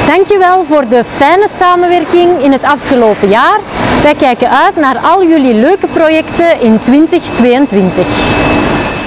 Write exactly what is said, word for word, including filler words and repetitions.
Dankjewel voor de fijne samenwerking in het afgelopen jaar. Wij kijken uit naar al jullie leuke projecten in twintig tweeëntwintig.